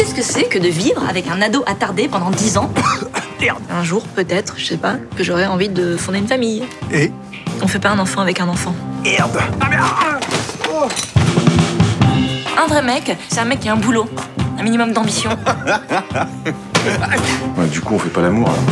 ce que c'est que de vivre avec un ado attardé pendant 10 ans? Merde. Un jour, peut-être, je sais pas, que j'aurais envie de fonder une famille. Et On fait pas un enfant avec un enfant. merde. Ah merde. Oh. Un vrai mec, c'est un mec qui a un boulot, un minimum d'ambition. Ouais, du coup, on fait pas l'amour, alors.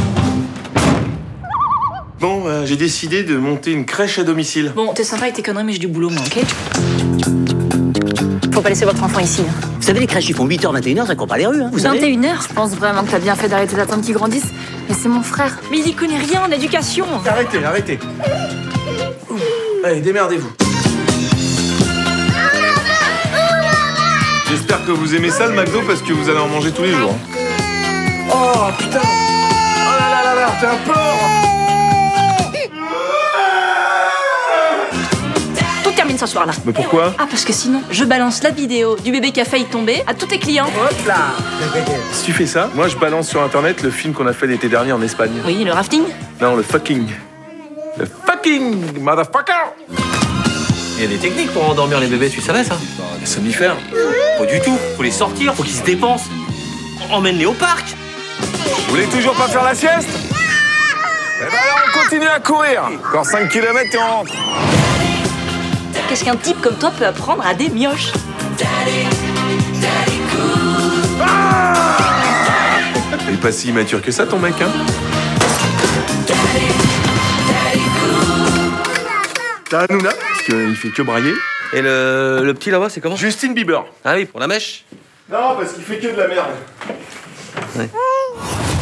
Bon, j'ai décidé de monter une crèche à domicile. Bon, t'es sympa avec tes conneries, mais j'ai du boulot, moi, ok? Faut pas laisser votre enfant ici. Vous savez, les crèches, ils font 8h, 21h, ça court pas les rues, hein, vous savez. 21h? Je pense vraiment que t'as bien fait d'arrêter d'attendre qu'il grandisse. Mais c'est mon frère. Mais il y connaît rien en éducation. Arrêtez, arrêtez. Allez, démerdez-vous. J'espère que vous aimez ça, le McDo, parce que vous allez en manger tous les jours. Oh, putain. Oh là là là là, t'es un porc. Tout termine ce soir-là. Mais pourquoi? Ah, parce que sinon, je balance la vidéo du bébé qui a failli tomber à tous tes clients. Hop là. Si tu fais ça, moi je balance sur internet le film qu'on a fait l'été dernier en Espagne. Oui, le rafting. Non, le fucking. Le fucking motherfucker. Il y a des techniques pour endormir les bébés, tu savais ça? Les somnifères. Pas du tout. Faut les sortir, faut qu'ils se dépensent. Emmène-les au parc. Vous voulez toujours pas faire la sieste? Eh ben alors on continue à courir. Encore 5 km et on rentre. Qu'est-ce qu'un type comme toi peut apprendre à des mioches? Il est pas si immature que ça ton mec, hein? T'as Hanouna, parce qu'il fait que brailler. Et le petit là-bas, c'est comment? Justin Bieber. Ah oui, pour la mèche. Non, parce qu'il fait que de la merde. Ouais.